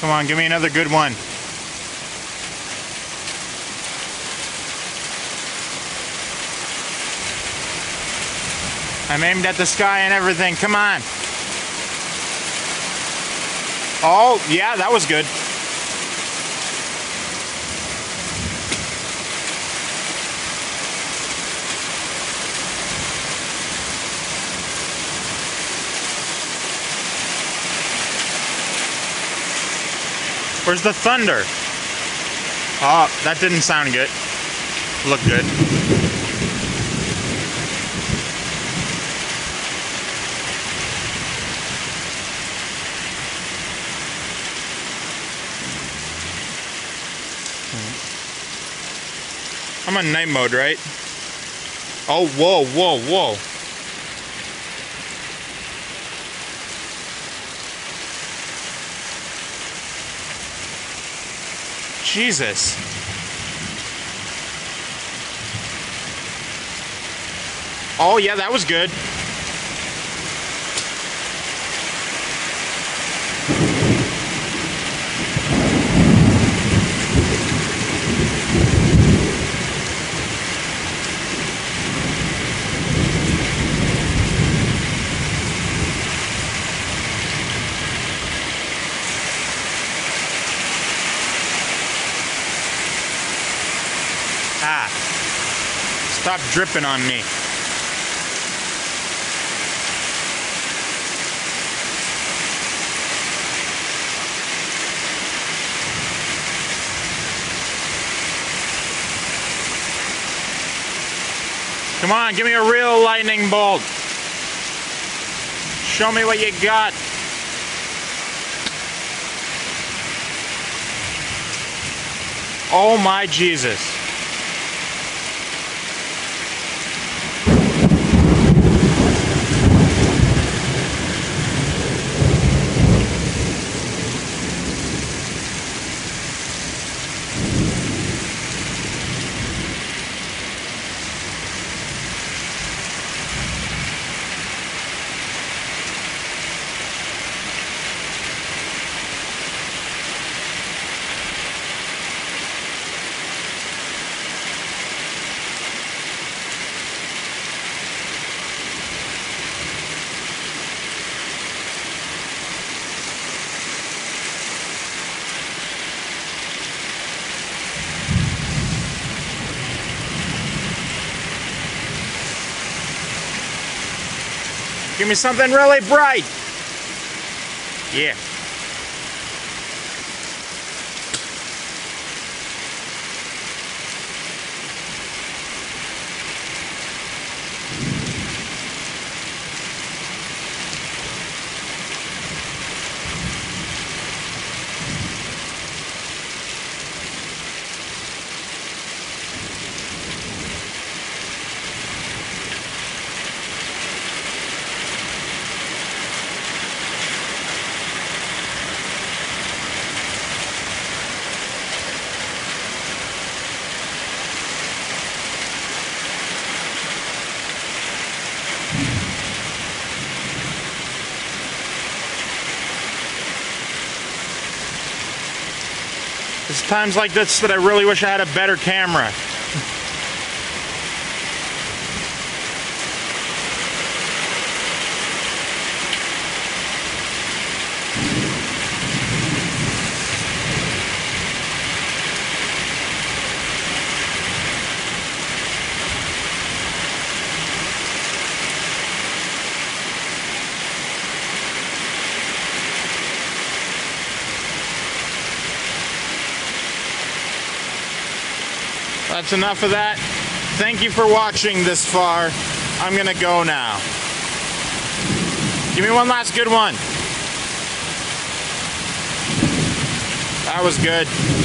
Come on, give me another good one. I'm aimed at the sky and everything. Come on. Oh, yeah, that was good. Where's the thunder? Oh, that didn't sound good. Look good. I'm on night mode, right? Oh, whoa, whoa, whoa. Jesus. Oh, yeah, that was good. Ah, stop dripping on me. Come on, give me a real lightning bolt. Show me what you got. Oh my Jesus. Give me something really bright. Yeah. It's times like this that I really wish I had a better camera. That's enough of that. Thank you for watching this far. I'm gonna go now. Give me one last good one. That was good.